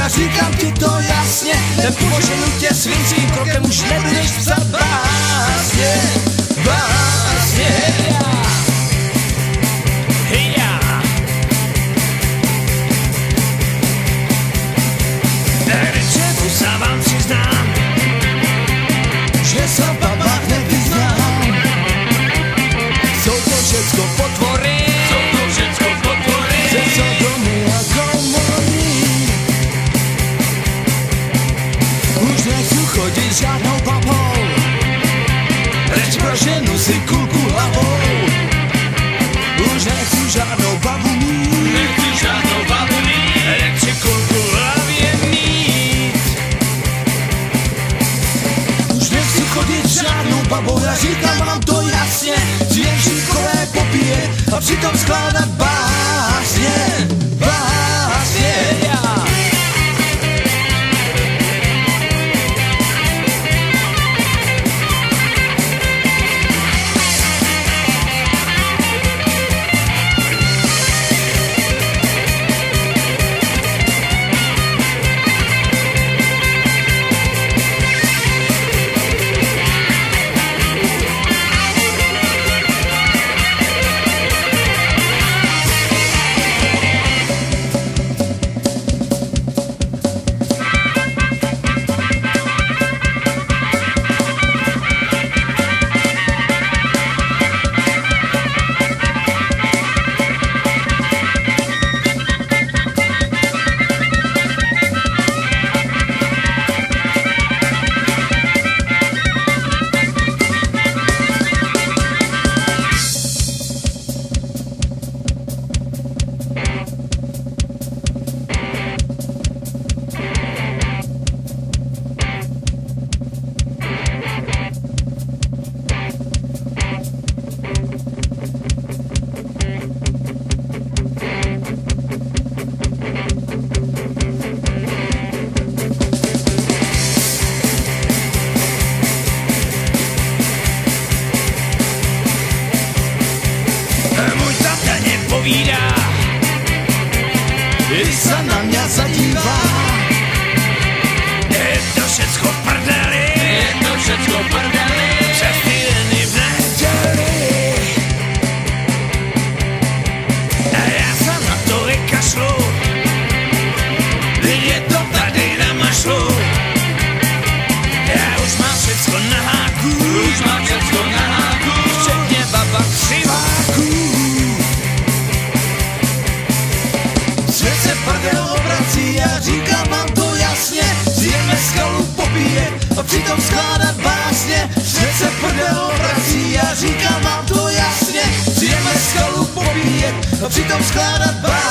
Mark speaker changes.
Speaker 1: já říkám ti to jasně, nepošlu tě svým svým krokem, už nebudeš psat básně, básně. Čemu se vám přiznám, že se v babách nevyznám. Jsou to všecko potvory, ze Sodomy a Gomory. Už nechci chodit žádnou babou, leč pro ženu si kulku hlavou. Už nechci žádnou babu mít, leč si kulku hlavě mít. Už nechci chodit žádnou babou, já říkám vám to jasně, jen šíkové popíjet a přitom skládat básně, básně. I se na mě zadívá. Je to všecko v prdeli, přes týdny v neděli. A já se na to vykašlu, je to tady na mašlu. Já už mám všecko na háku, včetně baba křiváků. Svět se prdel obrací, já říkám vám to jasně, zjeme skalu popíjet a přitom skládat básně. Svět se prdel obrací, já říkám vám to jasně, zjeme skalu popíjet a přitom skládat básně.